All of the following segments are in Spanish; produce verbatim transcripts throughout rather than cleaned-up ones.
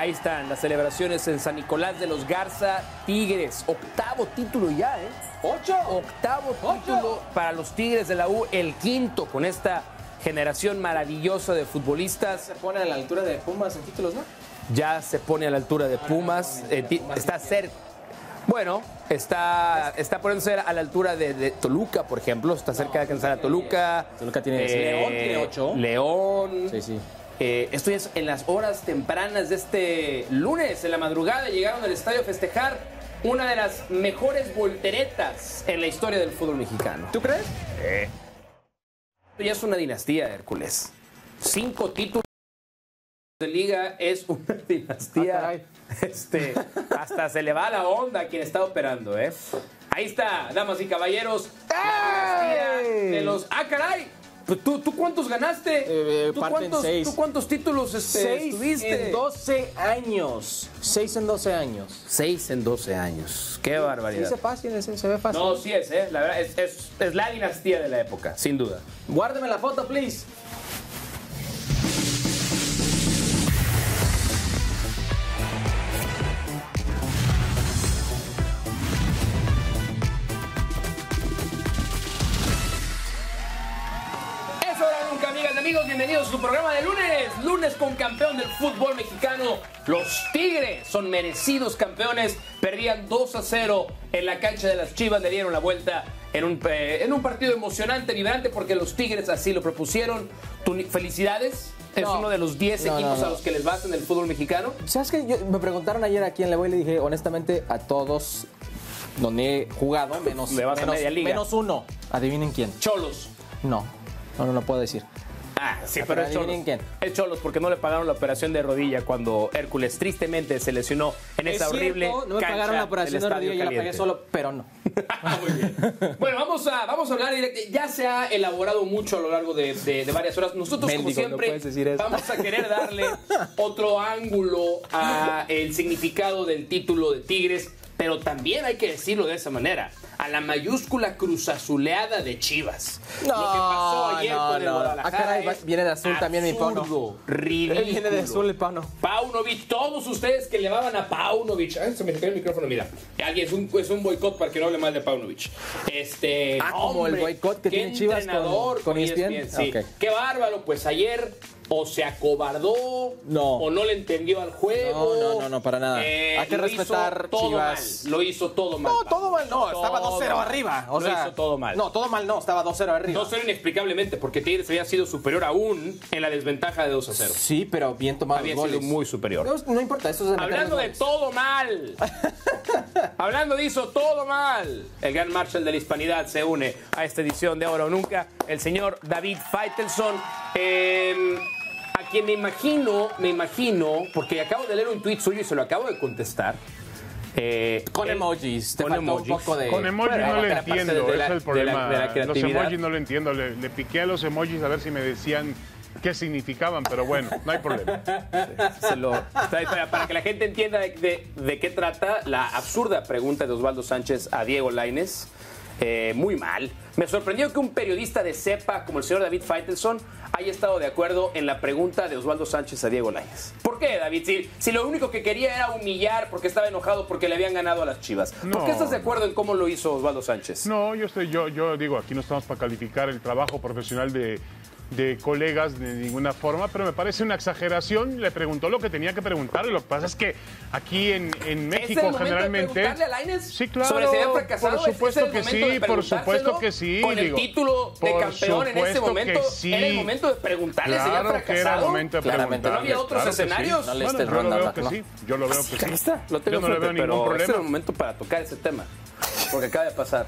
Ahí están las celebraciones en San Nicolás de los Garza. Tigres, octavo título ya, ¿eh? ¿Ocho? Octavo ¿Ocho? título para los Tigres de la U, el quinto con esta generación maravillosa de futbolistas. Se pone a la altura de Pumas en títulos, ¿no? Ya se pone a la altura de Pumas. Eh, está cerca. Bueno, está, está poniéndose a la altura de, de Toluca, por ejemplo. Está cerca de alcanzar a Toluca. Toluca tiene eh, León, tiene ocho. León. Sí, sí. Eh, esto es en las horas tempranas de este lunes, en la madrugada, llegaron al estadio a festejar una de las mejores volteretas en la historia del fútbol mexicano. ¿Tú crees? Eh. Ya es una dinastía, Hércules. Cinco títulos de liga es una dinastía. Ah, este, hasta se le va la onda a quien está operando, ¿eh? Ahí está, damas y caballeros. La dinastía de los. ¡Ah, caray! ¿Tú, ¿Tú cuántos ganaste? Eh, ¿Tú, cuántos, seis. ¿Tú cuántos títulos este, seis tuviste? en doce años. Seis en doce años. Seis en doce años. Qué barbaridad. Sí, se, fácil, se, se ve fácil. No, sí es, ¿eh? La verdad, es, es, es la dinastía de la época, sin duda. Guárdeme la foto, please. Amigos, bienvenidos a su programa de lunes, lunes con campeón del fútbol mexicano. Los Tigres son merecidos campeones, perdían dos a cero en la cancha de las Chivas, le dieron la vuelta en un, eh, en un partido emocionante, vibrante, porque los Tigres así lo propusieron. Tu, felicidades, es no, uno de los diez no, equipos no, no. a los que les vas en el fútbol mexicano. ¿Sabes qué? Yo, me preguntaron ayer a quién le voy y le dije, honestamente, a todos donde he jugado, menos, le vas menos, a media liga. menos uno. Adivinen quién. Cholos. No, no, no lo puedo decir. Ah, sí, pero es Cholos. ¿Quién? Es Cholos porque no le pagaron la operación de rodilla cuando Hércules tristemente se lesionó en esa es horrible cierto, no me pagaron la operación de rodilla, yo la pagué solo, pero no. Muy bien. Bueno, vamos a, vamos a hablar directo. Ya se ha elaborado mucho a lo largo de, de, de varias horas. Nosotros, Mendigo, como siempre, no vamos a querer darle otro ángulo al significado del título de Tigres, pero también hay que decirlo de esa manera. A la mayúscula cruzazuleada de Chivas. No, lo que pasó ayer no, con el no. Guadalajara. Ah, caray, viene de azul absurdo, también mi Pauno. Ridículo. Viene de azul el Pauno. Paunovic, todos ustedes que le llamaban a Paunovic. Ay, se me cayó el micrófono, mira. Alguien es un, es un boicot para que no hable mal de Paunovic. Este, ah, como hombre, el boicot que tiene Chivas con, con E S P N. Sí. Okay. Qué bárbaro, pues ayer o se acobardó no. o no le entendió al juego. No, no, no, no para nada. Eh, Hay que respetar todo Chivas. Mal. Lo hizo todo mal. No, todo mal no, todo estaba dos cero arriba. O lo sea, hizo todo mal. No, todo mal no, estaba dos cero arriba. dos cero inexplicablemente, porque Tigres había sido superior aún en la desventaja de dos a cero. Sí, pero bien tomado había los goles. sido muy superior. No, no importa, eso es Hablando de todo mal. Hablando de hizo todo mal. El gran Marshall de la Hispanidad se une a esta edición de Ahora o Nunca. El señor David Faitelson. Eh, a quien me imagino, me imagino, porque acabo de leer un tuit suyo y se lo acabo de contestar. Eh, con él, emojis, te con emojis. Un poco de... Con emojis no lo entiendo, de la, ese es el problema. De la, de la los emojis no lo entiendo, le, le piqué a los emojis a ver si me decían qué significaban, pero bueno, no hay problema. Se lo, para que la gente entienda de, de, de qué trata la absurda pregunta de Osvaldo Sánchez a Diego Lainez. Eh, muy mal. Me sorprendió que un periodista de cepa como el señor David Faitelson haya estado de acuerdo en la pregunta de Osvaldo Sánchez a Diego Lainez. ¿Por qué, David? Si, si lo único que quería era humillar porque estaba enojado porque le habían ganado a las Chivas. ¿Por no, qué estás de acuerdo en cómo lo hizo Osvaldo Sánchez? No, yo estoy, yo, yo digo, aquí no estamos para calificar el trabajo profesional de, de colegas de ninguna forma, pero me parece una exageración. Le preguntó lo que tenía que preguntarle. Lo que pasa es que aquí en, en México ¿Es el generalmente. De preguntarle a Lainez sí, claro. Sobre si había fracasado. Por supuesto que sí, por supuesto que sí. Con el digo, título de campeón en ese momento, sí. era el momento de preguntarle claro si había fracasado. Que era el momento de Claramente no había otros claro escenarios. Sí. No le bueno, yo lo veo que sí. Yo lo veo que sí. Ahí está. Lo tengo yo no le veo ningún problema. Este es el momento para tocar ese tema, porque acaba de pasar.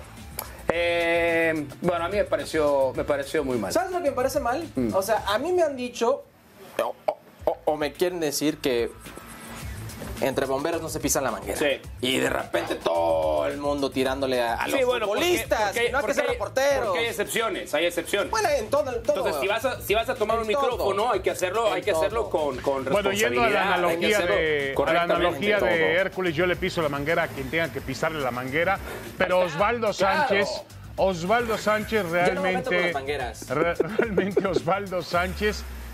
Eh, bueno, a mí me pareció, me pareció muy mal. ¿Sabes lo que me parece mal? Mm. O sea, a mí me han dicho, o, o, o me quieren decir que entre bomberos no se pisan la manguera. Sí. Y de repente todo el mundo tirándole a, a los sí, bueno, futbolistas, porque, porque, no hay que ser reporteros. Porque hay excepciones, hay excepciones. Bueno, en todo, en todo. Entonces, si vas a, si vas a tomar un todo. micrófono, hay que hacerlo, en hay que todo. hacerlo con, con bueno, responsabilidad. yendo a la analogía de, a la analogía todo. de Hércules, yo le piso la manguera a quien tenga que pisarle la manguera, pero Osvaldo Sánchez... Claro. Osvaldo Sánchez realmente, no re, realmente Osvaldo Sánchez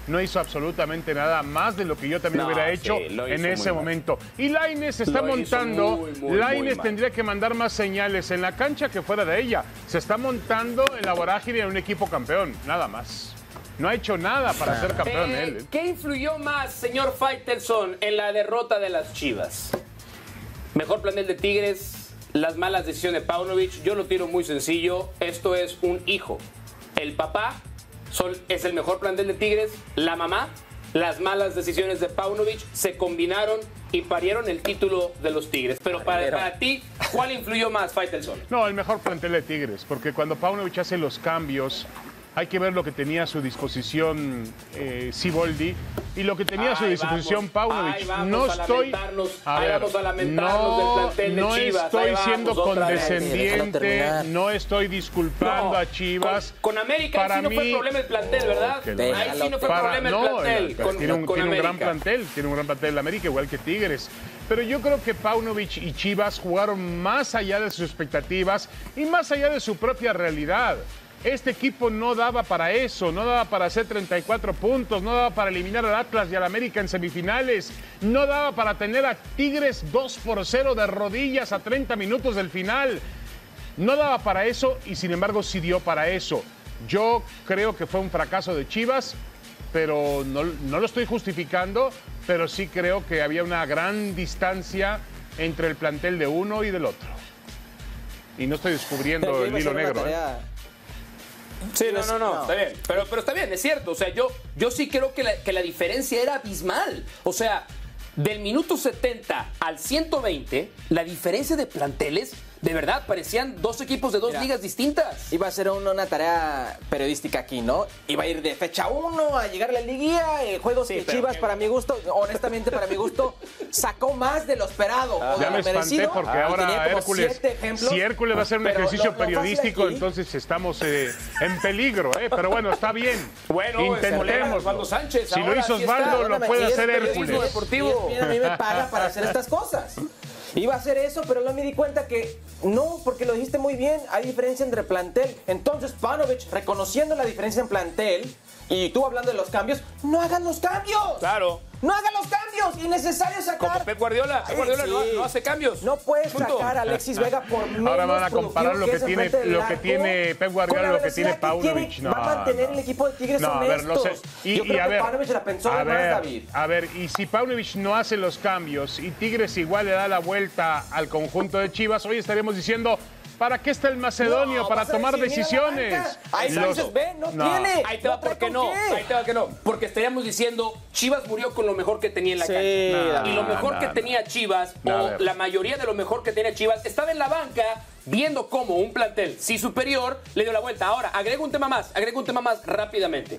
no hizo absolutamente nada más de lo que yo también No, hubiera sí, hecho lo hizo en muy ese mal. momento. Y Lainez se está Lo hizo montando, muy, muy, Lainez muy mal. tendría que mandar más señales en la cancha que fuera de ella. Se está montando en la vorágine de un equipo campeón, nada más. No ha hecho nada para ser campeón Eh, él. ¿eh? ¿Qué influyó más, señor Faitelson, en la derrota de las Chivas? Mejor plantel de Tigres, las malas decisiones de Paunovic. Yo lo tiro muy sencillo. Esto es un hijo. El papá son, es el mejor plantel de Tigres. La mamá, las malas decisiones de Paunovic se combinaron y parieron el título de los Tigres. Pero para, para ti, ¿cuál influyó más, Faitelson? No, el mejor plantel de Tigres, porque cuando Paunovic hace los cambios, hay que ver lo que tenía a su disposición eh, Siboldi y lo que tenía a su Ay, disposición vamos, Paunovic. ay, vamos No a estoy. lamentarnos, A ay, ver, vamos a lamentarnos no, del plantel de no Chivas, estoy ahí vamos, siendo otra vez. Déjalo condescendiente, terminar. no estoy disculpando No, a Chivas. Con, con América Para sí no fue mí- problema el plantel, ¿verdad? que la- Ahí sí no fue Para- problema el no, plantel. el- con, tiene un, con tiene un gran América. plantel, tiene un gran plantel de América, igual que Tigres. Pero yo creo que Paunovic y Chivas jugaron más allá de sus expectativas y más allá de su propia realidad. Este equipo no daba para eso, no daba para hacer treinta y cuatro puntos, no daba para eliminar al Atlas y al América en semifinales, no daba para tener a Tigres dos por cero de rodillas a treinta minutos del final. No daba para eso y sin embargo sí dio para eso. Yo creo que fue un fracaso de Chivas, pero no, no lo estoy justificando, pero sí creo que había una gran distancia entre el plantel de uno y del otro. Y no estoy descubriendo Yo el iba a hilo hacer una negro. ¿eh? tarea- Sí, no, no, no, No. está bien. Pero, pero está bien, es cierto. O sea, yo, yo sí creo que la, que la diferencia era abismal. O sea, del minuto setenta al ciento veinte, la diferencia de planteles, de verdad, parecían dos equipos de dos Mira. ligas distintas. Iba a ser una, una tarea periodística aquí, ¿no? Iba a ir de fecha uno a llegar a la liguilla, eh, juegos Sí, que pero Chivas, qué- para mi gusto, honestamente para mi gusto, sacó más de lo esperado o de Ya lo me espanté merecido. porque Ah, ahora tenía como Hércules, siete ejemplos. si Hércules va a hacer un Pero ejercicio lo- lo fácil periodístico, aquí- entonces estamos eh, en peligro, ¿eh? Pero bueno, está bien. Bueno, es problema de intentemos. Osvaldo Sánchez, Si lo ahora hizo sí está. Osvaldo, lo Perdóname, puede y es hacer periodismo Hércules. deportivo. Y es- y es- a mí me paga para hacer estas cosas. Iba a hacer eso, pero luego me di cuenta que no, porque lo dijiste muy bien, hay diferencia entre plantel. Entonces, Paunovic, reconociendo la diferencia en plantel, y tú hablando de los cambios, no hagan los cambios. Claro. No hagan los cambios, innecesario sacar. Como Pep Guardiola. Pep Ay, Guardiola no, sí. no hace cambios. No puedes Punto. sacar a Alexis Vega por menos Ahora van a comparar lo que productivo tiene, es enfrente del lo que arco, tiene Pep Guardiola con y la lo que tiene velocidad que Paunovic. tiene, No, va a mantener no. el equipo de Tigres No, a ver, no honestos. sé. Y, Yo creo y a que ver, Paunovic la pensó a de más, ver, David. a ver, y si Paunovic no hace los cambios y Tigres igual le da la vuelta al conjunto de Chivas, hoy estaríamos diciendo, ¿para qué está el macedonio? No, para vas a tomar decir, mira la decisiones. banca. Ahí Los- dices, ve, no, No. tiene. Ahí te va no trae porque con no, qué. ahí te va que no. Porque estaríamos diciendo, Chivas murió con lo mejor que tenía en la Sí, cancha. no, Y lo mejor no, que no. tenía Chivas, No, a o ver. la mayoría de lo mejor que tenía Chivas, estaba en la banca viendo cómo un plantel sí superior le dio la vuelta. Ahora, agrego un tema más, agrego un tema más rápidamente.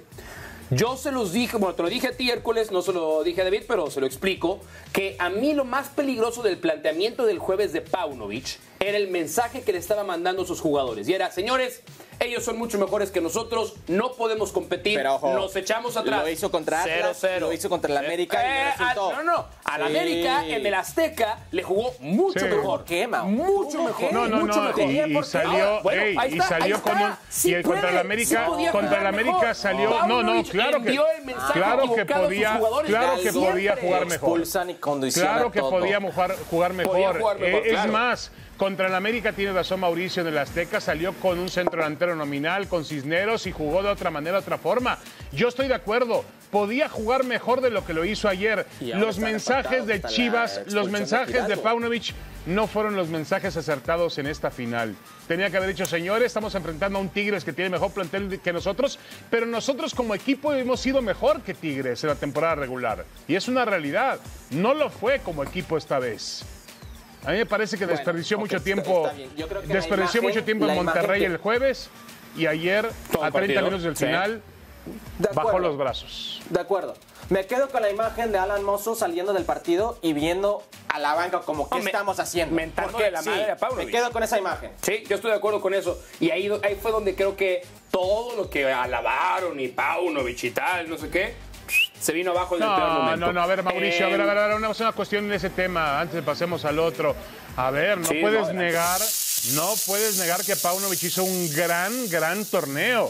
Yo se los dije, bueno, te lo dije a ti, Hércules, no se lo dije a David, pero se lo explico, que a mí lo más peligroso del planteamiento del jueves de Paunovic era el mensaje que le estaba mandando a sus jugadores. Y era, señores, ellos son mucho mejores que nosotros, no podemos competir, Pero, ojo, nos echamos atrás. Lo hizo contra Atlas, cero cero. lo hizo contra el América y Eh, resultó. a- no, no, al Sí. América en el Azteca le jugó mucho Sí. mejor. ¿Por qué, Mau? Mucho ¿Cómo mejor. qué? No, no, mucho no, mejor. y, y ¿Por qué? salió, Bueno, ey, ahí y está, salió ahí con está. un, Sí y el contra el puede, América, sí podía contra el jugar América mejor. salió, no, no, Paunovic claro que, envió el mensaje claro que equivocado a sus podía, jugadores. claro que Siempre podía jugar mejor. expulsan y condicionan Claro que todo. podía jugar, jugar mejor. Podía jugar mejor, Eh, claro. Es más, contra el América tiene razón Mauricio en el Azteca, salió con un centro delantero nominal, con Cisneros y jugó de otra manera, de otra forma. Yo estoy de acuerdo, podía jugar mejor de lo que lo hizo ayer. Y ahora Los están mensajes empatados de hasta la Chivas, expulsión los de mensajes de Giraldo. Paunovic no fueron los mensajes acertados en esta final. Tenía que haber dicho, señores, estamos enfrentando a un Tigres que tiene mejor plantel que nosotros, pero nosotros como equipo hemos sido mejor que Tigres en la temporada regular. Y es una realidad. No lo fue como equipo esta vez. A mí me parece que Bueno, desperdició ok, mucho está- tiempo, está bien. Yo creo que la desperdició imagen- mucho tiempo la en Monterrey imagen que- el jueves y ayer Todo a el treinta partido, minutos del sí. final De bajó acuerdo. los brazos. De acuerdo. Me quedo con la imagen de Alan Mozo saliendo del partido y viendo a la banca como qué No, me- estamos haciendo. mentándole Porque la sí, madre a Paunovic. me quedo con esa imagen. Sí, yo estoy de acuerdo con eso. Y ahí, ahí fue donde creo que todo lo que alabaron y Paunovic y tal, no sé qué, se vino abajo en el peor No, momento. no, no, a ver, Mauricio, a Eh, ver, a ver, a ver, una, una cuestión en ese tema, antes de pasemos al otro. A ver, no Sí, puedes no, negar, no puedes negar que Paunovic hizo un gran, gran torneo.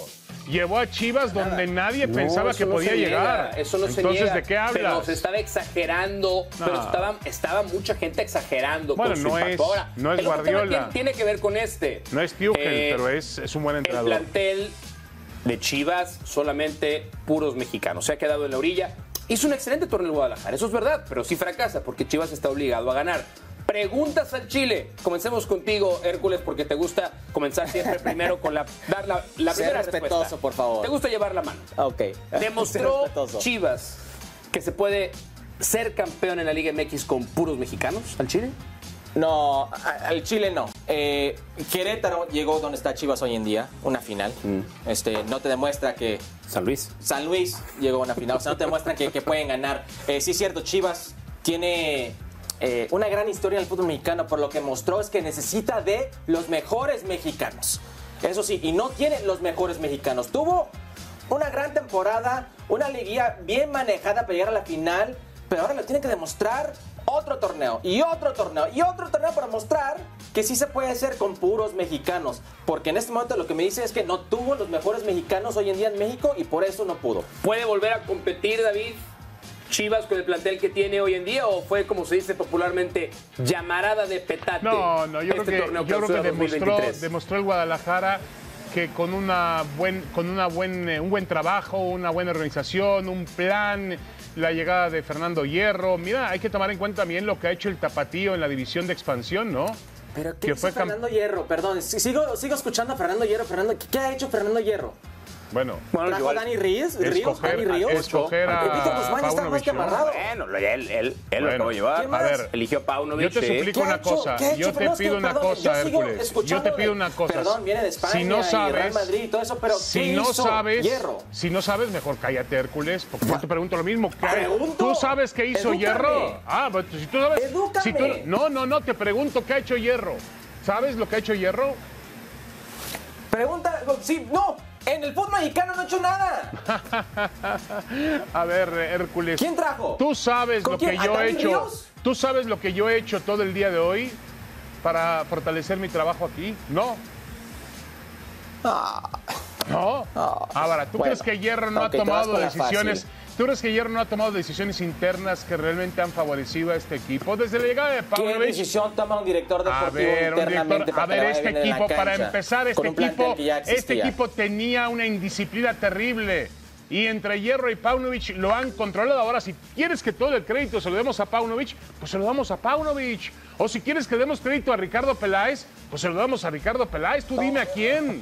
llevó a Chivas donde nadie No, pensaba eso que no podía se llegar. niega, eso no se Entonces, niega. ¿de qué hablas? Pero se estaba exagerando, pero No. estaba, estaba mucha gente exagerando Bueno, con su no impacto. es- Ahora, no es el otro tema Guardiola. tiene, tiene que ver con este. No es Tuchel, Eh, pero es, es un buen El entrenador. plantel de Chivas, solamente puros mexicanos. Se ha quedado en la orilla. Hizo un excelente torneo el Guadalajara, eso es verdad, pero sí fracasa porque Chivas está obligado a ganar. Preguntas al Chile. Comencemos contigo, Hércules, porque te gusta comenzar siempre primero con la, dar la, la Sé primera respetuoso, respuesta. por favor. Te gusta llevar la mano. Ok. Demostró Sé respetuoso. Chivas que se puede ser campeón en la Liga M X con puros mexicanos al Chile. No, a- al Chile no. Eh, Querétaro llegó donde está Chivas hoy en día, una final. Este, no te demuestra que San Luis. San Luis llegó a una final, o sea, no te demuestran que, que pueden ganar. Eh, sí es cierto, Chivas tiene eh, una gran historia en el fútbol mexicano, por lo que mostró es que necesita de los mejores mexicanos. Eso sí, y no tiene los mejores mexicanos. Tuvo una gran temporada, una liguilla bien manejada para llegar a la final, pero ahora lo tiene que demostrar otro torneo y otro torneo y otro torneo para mostrar que sí se puede hacer con puros mexicanos. Porque en este momento lo que me dice es que no tuvo los mejores mexicanos hoy en día en México y por eso no pudo. ¿Puede volver a competir, David, Chivas con el plantel que tiene hoy en día, o fue, como se dice popularmente, llamarada de petate? No, no, yo este creo que, torneo yo creo que Clausura dos mil demostró, veintitrés? demostró el Guadalajara que con una buen, con una buen, eh, un buen trabajo, una buena organización, un plan, la llegada de Fernando Hierro. Mira, hay que tomar en cuenta también lo que ha hecho el Tapatío en la división de expansión, ¿no? Pero ¿qué Que hizo fue cam- Fernando Hierro? Perdón, si- sigo, sigo escuchando a Fernando Hierro. Fernando, ¿qué, qué ha hecho Fernando Hierro? Bueno, Bueno, ¿Trajo igual- a Dani Ríos? ¿Ríos? escoger, ¿Dani Ríos? escoger a Porque Víctor Guzmán ya está más que Paunovic, ¿no? amarrado. Bueno, lo- él, él, él lo Bueno. acabó de llevar. ¿Quién más? A ver, Eligió a Paunovic. yo te sí. suplico ¿Qué ha una hecho? cosa, ¿Qué ha hecho? yo te Pero es que, pido una perdón, cosa, yo sigo Hércules. Yo escuchando te pido de- una cosa. Perdón, viene de España Si no y sabes, Real Madrid y todo eso, pero si ¿qué no hizo sabes, Hierro? si no sabes, mejor cállate, Hércules, porque yo te pregunto lo mismo. ¿Qué- Pregunto. ¿Tú sabes qué hizo Edúcame. Hierro? Ah, pues si tú sabes. Edúcame. si tú- no, no, no, te pregunto qué ha hecho Hierro. ¿Sabes lo que ha hecho Hierro? Pregunta, sí, no, en el fútbol mexicano no ha hecho nada. A ver, Hércules. ¿Quién trajo? Tú sabes ¿Con lo que quién? ¿A yo he Dani hecho. Ríos? Tú sabes lo que yo he hecho todo el día de hoy para fortalecer mi trabajo aquí. No. No. Ahora, ¿tú Bueno, crees que Hierro no ok, ha te vas tomado con la decisiones? fácil. ¿Tú crees que Hierro no ha tomado decisiones internas que realmente han favorecido a este equipo? Desde la llegada de ¿Qué Paunovic. decisión toma un director A deportivo ver, un internamente director- para a ver, que le este vaya bien en la equipo, para cancha? empezar, este Con un plantel equipo, que ya este existía. equipo tenía una indisciplina terrible. Y entre Hierro y Paunovic lo han controlado. Ahora, si quieres que todo el crédito se lo demos a Paunovic, pues se lo damos a Paunovic. O si quieres que demos crédito a Ricardo Peláez, pues se lo damos a Ricardo Peláez. Tú dime a quién.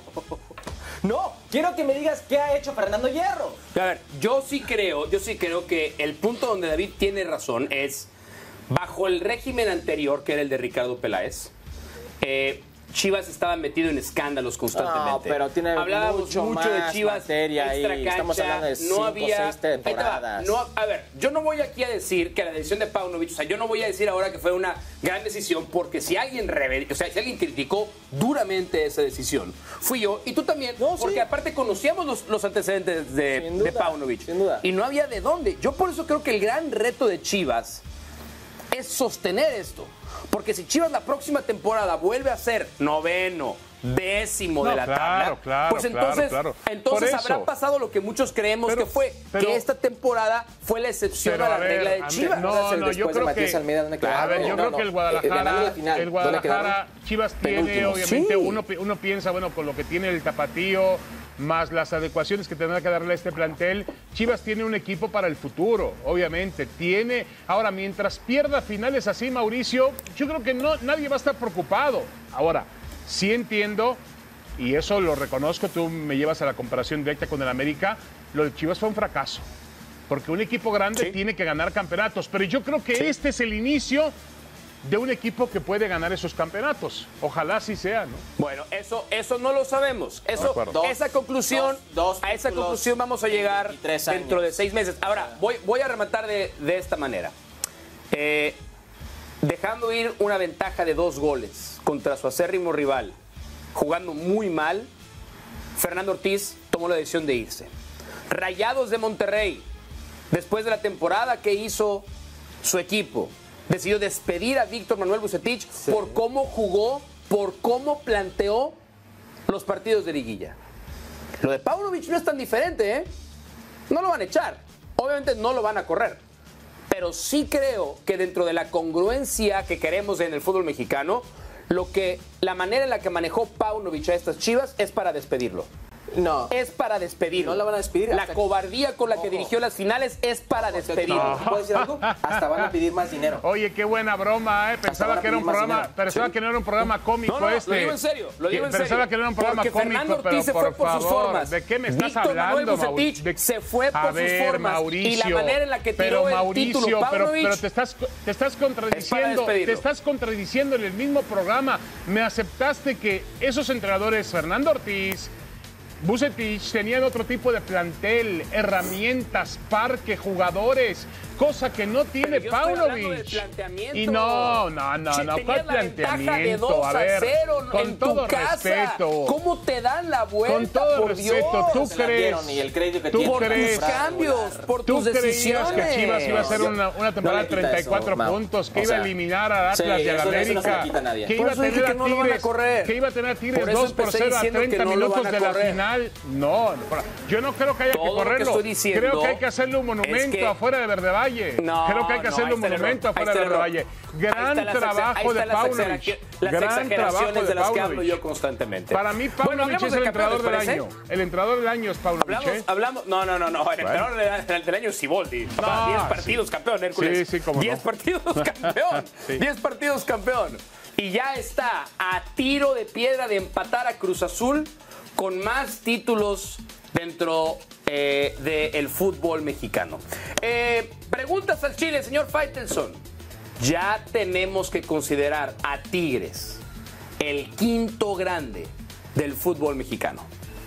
No, quiero que me digas qué ha hecho Fernando Hierro. A ver, yo sí creo, yo sí creo que el punto donde David tiene razón es, bajo el régimen anterior, que era el de Ricardo Peláez, eh, Chivas estaba metido en escándalos constantemente. No, pero tiene Hablábamos mucho mucho de más Chivas materia ahí. extra cancha, Estamos hablando de cinco, no había seis Ahí te va. temporadas. No, a ver, yo no voy aquí a decir que la decisión de Paunovic, o sea, yo no voy a decir ahora que fue una gran decisión, porque si alguien reve- o sea, si alguien criticó duramente esa decisión, fui yo y tú también, No, sí. porque aparte conocíamos los, los antecedentes de, Sin duda, de Paunovic. sin duda. Y no había de dónde. Yo por eso creo que el gran reto de Chivas es sostener esto. Porque si Chivas la próxima temporada vuelve a ser noveno, décimo No, de la claro, tabla, claro, pues entonces, claro, claro. entonces Por habrá eso. pasado lo que muchos creemos Pero- que fue, pero- que esta temporada fue la excepción Pero, a la a ver, regla de a mí- Chivas. no, Ese es el no, yo después de creo Matías que, Almeida, ¿dónde a quedaron? ver, yo No, creo no, que el eh, ganando Guadalajara, la final, el ¿dónde Guadalajara, quedaron? Chivas tiene, Penúltimos. obviamente, Sí. uno, pi- uno piensa, bueno, con lo que tiene el Tapatío, más las adecuaciones que tendrá que darle a este plantel, Chivas tiene un equipo para el futuro, obviamente, tiene, ahora, mientras pierda finales así, Mauricio, yo creo que no, nadie va a estar preocupado. Ahora, sí entiendo, y eso lo reconozco, tú me llevas a la comparación directa con el América, lo de Chivas fue un fracaso. Porque un equipo grande Sí. tiene que ganar campeonatos. Pero yo creo que este es el inicio de un equipo que puede ganar esos campeonatos. Ojalá así sea, ¿no? Bueno, eso, eso no lo sabemos. Eso, acuerdo. esa conclusión, Dos- dos a esa títulos conclusión vamos a llegar en tres años. dentro de seis meses. Ahora, voy, voy a rematar de, de esta manera. Eh, dejando ir una ventaja de dos goles contra su acérrimo rival, jugando muy mal, Fernando Ortiz tomó la decisión de irse. Rayados de Monterrey, después de la temporada que hizo su equipo, decidió despedir a Víctor Manuel Vucetich por cómo jugó, por cómo planteó los partidos de liguilla. Lo de Paunovic no es tan diferente, ¿eh? No lo van a echar. Obviamente no lo van a correr. Pero sí creo que dentro de la congruencia que queremos en el fútbol mexicano, lo que, la manera en la que manejó Paunovic a estas Chivas es para despedirlo. No. Es para despedirlo. No la van a despedir. La hasta cobardía con la que Ojo. dirigió las finales es para despedirlo. No. ¿Puedo decir algo? Hasta van a pedir más dinero. Oye, qué buena broma, ¿eh? Pensaba van a que era un pedir más programa, dinero. pensaba Sí. que no era un programa cómico No, no, este. lo digo en serio, lo digo en serio. Pensaba que no era un programa Porque cómico, Fernando pero Ortiz se por fue por favor, sus formas. ¿de qué me estás Víctor Manuel hablando, Bucetich Mauricio? se fue por A sus ver, formas. Mauricio, y la manera en la que tiró pero el Mauricio, título pero, Paunovic, pero te estás te estás contradiciendo, despedirlo. te estás contradiciendo en el mismo programa. Me aceptaste que esos entrenadores, Fernando Ortiz, Bucetich, tenían otro tipo de plantel, herramientas, parque, jugadores, cosa que no tiene Pero yo estoy hablando del Paunovic. planteamiento. Y no, no, no, Si no, tenías ¿cuál la ventaja de planteamiento? dos A a ver, cero con en todo tu casa. respeto. ¿Cómo te dan la vuelta? Con todo por respeto, Dios? ¿tú Se la crees? dieron y el crédito que ¿Tú tiene Por para crees? tus comprar, cambios, regular. por ¿Tú tus creías decisiones. que Chivas iba a hacer No, una, una no temporada le de quita treinta y cuatro eso, Mau. puntos, que O iba a sea, eliminar al sí, Atlas y al eso- eso no se le América, quita a nadie. que Por iba a eso dije tener que a no lo van a Tigres, correr. que iba a tener a Tigres Por eso dos por empecé cero a diciendo treinta que no lo minutos van a de la correr. final. No, yo no creo que haya Todo que lo que correrlo. estoy diciendo Creo que hay que hacerle un es monumento que- afuera de Verde Valle. No, Creo que hay que no, hacerle ahí un está el error, monumento ahí afuera está de el Verde error. Valle. Ahí Gran están las exa- trabajo ahí de están las Paunovic. exageraciones- Las Gran exageraciones trabajo de las que hablo Paunovic. yo constantemente. Para mí, Bueno, Paunovic hablemos es el de entrenador del campeones, año. ¿parece? El entrenador del año es Paunovic, Hablamos, ¿eh? hablamos, no, no, no, no, el entrenador del, del año es Siboldi. No, diez sí. partidos campeón, Hércules. Sí, sí, cómo no. diez partidos campeón. Sí. diez partidos campeón. Y ya está a tiro de piedra de empatar a Cruz Azul con más títulos dentro eh, del fútbol mexicano. Eh, preguntas al Chile, señor Faitelson. Ya tenemos que considerar a Tigres el quinto grande del fútbol mexicano.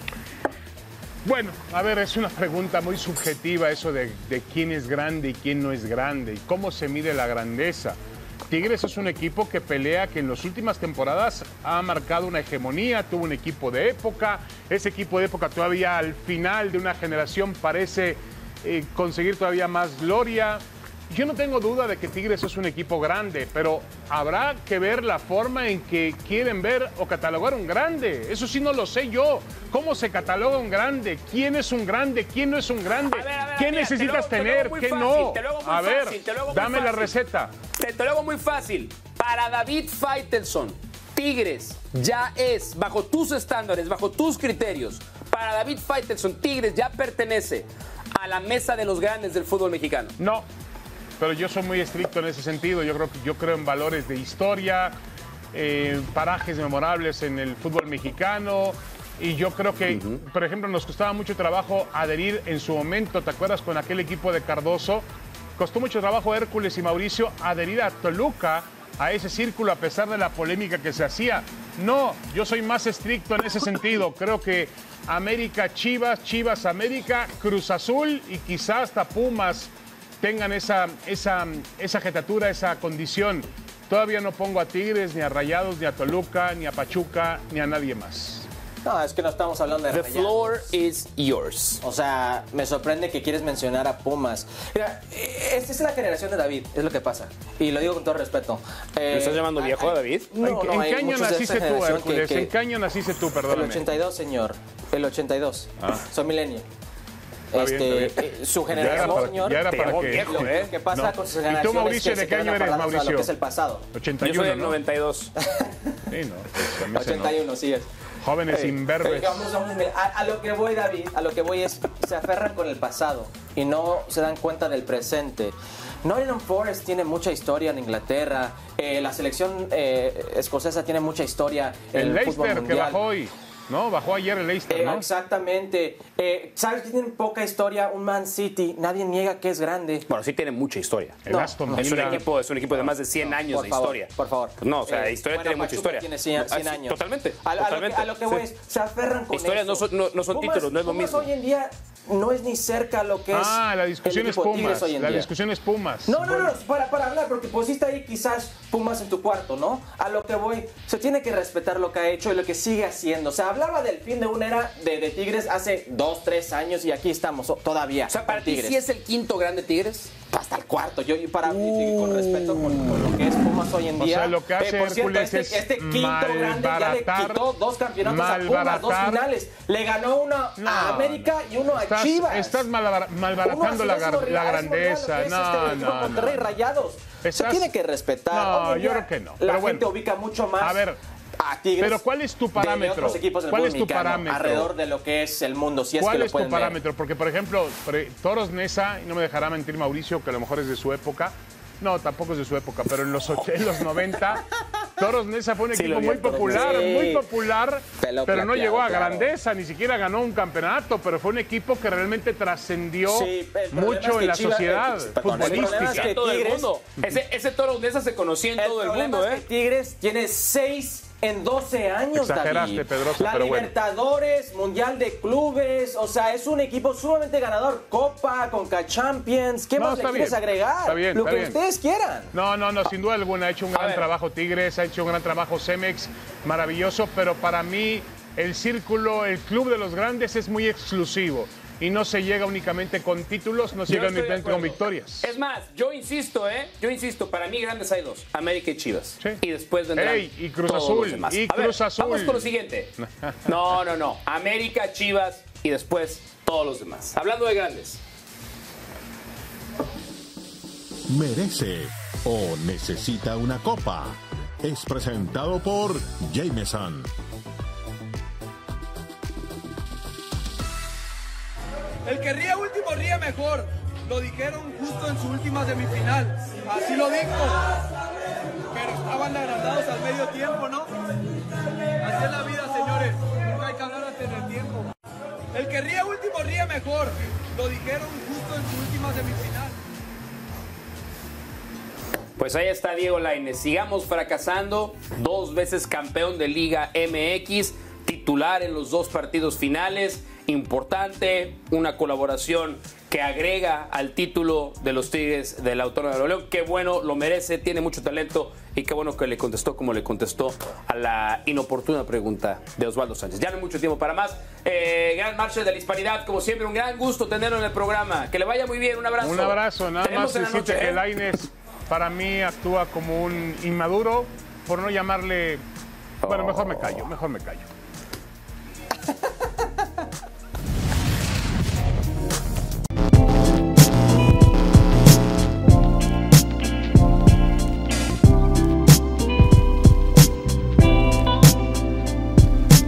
Bueno, a ver, es una pregunta muy subjetiva eso de, de quién es grande y quién no es grande y cómo se mide la grandeza. Tigres es un equipo que pelea, que en las últimas temporadas ha marcado una hegemonía, tuvo un equipo de época, ese equipo de época todavía al final de una generación parece eh, conseguir todavía más gloria. Yo no tengo duda de que Tigres es un equipo grande, pero habrá que ver la forma en que quieren ver o catalogar un grande. Eso sí no lo sé yo. ¿Cómo se cataloga un grande? ¿Quién es un grande? ¿Quién no es un grande? A ver, a ver, ¿Qué mira, necesitas te lo- te lo tener? hago muy ¿Qué fácil, no? te lo hago muy A ver, fácil, te lo hago muy dame la fácil. receta. Te, te lo hago muy fácil. Para David Faitelson, Tigres ya es, bajo tus estándares, bajo tus criterios, para David Faitelson, Tigres ya pertenece a la mesa de los grandes del fútbol mexicano. No, pero yo soy muy estricto en ese sentido. Yo creo, yo creo en valores de historia, eh, parajes memorables en el fútbol mexicano. Y yo creo que, uh-huh. por ejemplo, nos costaba mucho trabajo adherir en su momento, ¿te acuerdas con aquel equipo de Cardoso? Costó mucho trabajo Hércules y Mauricio adherir a Toluca, a ese círculo, a pesar de la polémica que se hacía. No, yo soy más estricto en ese sentido. Creo que América, Chivas, Chivas, América, Cruz Azul y quizás hasta Pumas tengan esa, esa, esa jetatura, esa condición. Todavía no pongo a Tigres, ni a Rayados, ni a Toluca, ni a Pachuca, ni a nadie más. No, es que no estamos hablando de The Rayados. floor is yours. O sea, me sorprende que quieres mencionar a Pumas. Mira, esta es la generación de David, es lo que pasa. Y lo digo con todo respeto. Eh, ¿Me estás llamando hay- viejo, hay- David? No, ¿En, no, ¿en hay qué año muchos de naciste esta tú, generación Hércules? que- que- ¿En qué año naciste tú, El perdóname? ochenta y dos, señor. El ochenta y dos. Ah. Soy milenio. Está bien, Este, está bien. eh, su Ya era generación, para- señor. ya era Te para llamó que... viejo, lo, ¿eh? lo que pasa No. con sus ¿Y tú, generaciones Mauricio, que de se qué quedan año eres, aferrados a Mauricio? lo que es el pasado. ochenta y uno, Yo soy del ¿no? noventa y dos. Sí, no, pues a mí se ochenta y uno, sí es. Jóvenes Eh, imberbes. digamos, vamos, mira, a, a lo que voy, David, a lo que voy es, se aferran con el pasado y no se dan cuenta del presente. Nottingham Forest tiene mucha historia en Inglaterra, eh, la selección eh, escocesa tiene mucha historia en El el fútbol Leicester que mundial. bajó hoy, ¿no? Bajó ayer el Leicester, Eh, ¿no? Exactamente. Eh, ¿Sabes que tienen poca historia? Un Man City, nadie niega que es grande. Bueno, sí tiene mucha historia. El no, Aston no, Villa. Es un equipo, es un equipo de más de cien años Por de favor, historia. por favor. No, o sea, Eh, historia bueno, tiene mucha Pachuca historia. tiene cien, cien Ah, sí, años. Totalmente. A, a lo que, totalmente. a lo que Sí. voy es, se aferran con Historias eso. no son- no- no son Pumas- títulos, no es lo Pumas mismo. hoy en día no es ni cerca lo que es. Ah, la discusión el es equipo Tigres Pumas. hoy en La día. discusión es Pumas. No, no, no, para, para hablar, porque pusiste ahí quizás Pumas en tu cuarto, ¿no? A lo que voy, se tiene que respetar lo que ha hecho y lo que sigue haciendo. O sea, hablaba del fin de una era de, de Tigres hace dos, tres años y aquí estamos o- todavía. O sea, para con ti Tigres. sí es el quinto grande Tigres. hasta el cuarto. Yo, para uh. con respeto con, con lo que es Pumas hoy en día. O sea, lo que hace eh, por cierto, Hércules este, este quinto grande ya le quitó dos campeonatos a Pumas, dos finales. Le ganó uno no, a América y uno a estás, Chivas. Estás malbaratando la, la grandeza. No, este, no, Monterrey no. Rayados. Estás... Se tiene que respetar. No, Oye, yo creo que no. La Pero gente bueno. ubica mucho más. A ver. A Tigres, pero ¿cuál es tu parámetro? De otros equipos del ¿Cuál es tu mexicano, parámetro? Alrededor de lo que es el mundo, si es ¿Cuál que lo es tu pueden parámetro? ver. Porque, por ejemplo, Toros Neza, y no me dejará mentir Mauricio, que a lo mejor es de su época. No, tampoco es de su época, pero en los, en los noventa, Toros Neza fue un sí, equipo muy popular, sí. muy popular, Pelo pero no llegó a claro. grandeza, ni siquiera ganó un campeonato, pero fue un equipo que realmente trascendió sí, mucho en la Chivas, sociedad el, perdón, futbolística. Es que todo Tigres, el mundo. Ese, ese Toros Neza se conocía en el todo el mundo. Es ¿eh? que Tigres tiene seis en doce años, Exageraste, David. Pedrosa, La pero Libertadores, bueno. Mundial de Clubes, o sea, es un equipo sumamente ganador. Copa, Conca Champions, ¿qué no, más le quieres bien. agregar? Está bien, Lo está que bien. ustedes quieran. No, no, no, sin duda alguna, ha hecho un gran trabajo Tigres, ha hecho un gran trabajo Cemex, maravilloso, pero para mí el círculo, el club de los grandes es muy exclusivo. Y no se llega únicamente con títulos, no se llega únicamente con victorias. Es más, yo insisto, ¿eh? Yo insisto, para mí grandes hay dos, América y Chivas. Sí. Y después vendrán Ey, y Cruz todos Azul, los demás. y A Cruz ver, Azul. Vamos con lo siguiente. No, no, no. América, Chivas y después todos los demás. Hablando de grandes. Merece o necesita una copa. Es presentado por Jameson. El que ríe último ríe mejor. Lo dijeron justo en su última semifinal. Así lo dijo. Pero estaban agrandados al medio tiempo, ¿no? Así es la vida, señores. Nunca hay que hablar antes del tiempo. El que ríe último ríe mejor. Lo dijeron justo en su última semifinal. Pues ahí está Diego Lainez. Sigamos fracasando. Dos veces campeón de Liga M X. Titular en los dos partidos finales. Importante, una colaboración que agrega al título de los Tigres de la Autónoma de Nuevo León. Qué bueno, lo merece, tiene mucho talento y qué bueno que le contestó como le contestó a la inoportuna pregunta de Osvaldo Sánchez. Ya no hay mucho tiempo para más. Eh, gran Marshall de la Hispanidad, como siempre, un gran gusto tenerlo en el programa. Que le vaya muy bien, un abrazo. Un abrazo, nada Tenemos más decirte que ¿eh? Lainez para mí actúa como un inmaduro, por no llamarle... Bueno, mejor me callo, mejor me callo.